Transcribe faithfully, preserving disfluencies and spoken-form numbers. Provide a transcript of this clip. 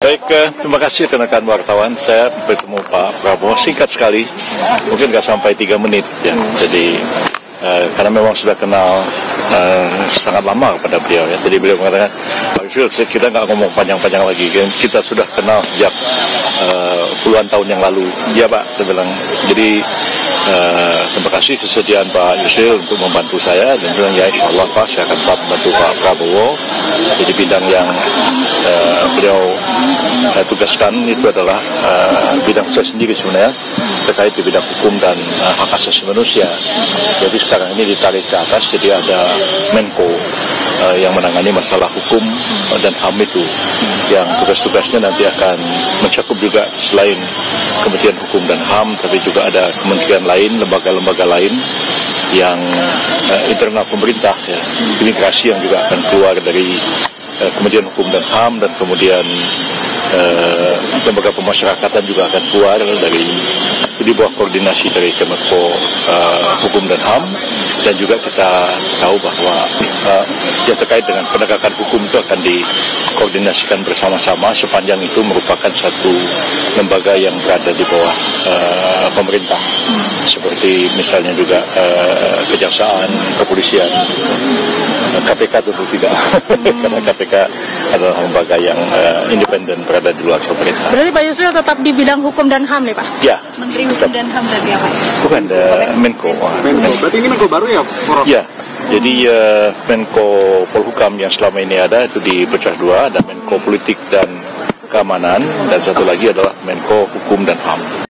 Baik, eh, terima kasih rekan-rekan wartawan. Saya bertemu Pak Prabowo singkat sekali, mungkin nggak sampai tiga menit ya. Jadi eh, karena memang sudah kenal eh, sangat lama kepada beliau ya. Jadi beliau mengatakan, Pak Yusril, kita nggak ngomong panjang-panjang lagi. Kita sudah kenal sejak eh, puluhan tahun yang lalu. Ya Pak, saya bilang. Jadi Uh, terima kasih kesediaan Pak Yusril untuk membantu saya, dan bilang ya insya Allah Pak, saya akan tetap membantu Pak Prabowo. Jadi bidang yang uh, beliau uh, tugaskan itu adalah uh, bidang saya sendiri sebenarnya, terkait di bidang hukum dan uh, hak asasi manusia. Jadi sekarang ini ditarik ke atas, jadi ada Menko uh, yang menangani masalah hukum uh, dan H A M itu, yang tugas-tugasnya nanti akan mencakup juga selain Kementerian Hukum dan H A M, tapi juga ada kementerian lain, lembaga-lembaga lain yang uh, internal pemerintah, ya, imigrasi yang juga akan keluar dari uh, Kementerian Hukum dan H A M, dan kemudian uh, lembaga pemasyarakatan juga akan keluar dari di bawah koordinasi dari Kemenko uh, Hukum dan H A M. Dan juga kita tahu bahwa uh, yang terkait dengan penegakan hukum itu akan dikoordinasikan bersama-sama, sepanjang itu merupakan satu lembaga yang berada di bawah uh, pemerintah, seperti misalnya juga uh, kejaksaan, kepolisian, K P K tentu tidak, karena K P K adalah lembaga yang uh, independen, berada di luar pemerintah. Berarti Pak Yusril tetap di bidang hukum dan H A M nih Pak? Ya. Menteri Hukum dan H A M berarti apa? Bukan, uh, Menko. Menko. Berarti ini Menko baru ya? Prof? Ya. Jadi uh, Menko Polhukam yang selama ini ada itu dipecah dua, ada Menko Politik dan Keamanan, dan satu lagi adalah Menko Hukum dan H A M.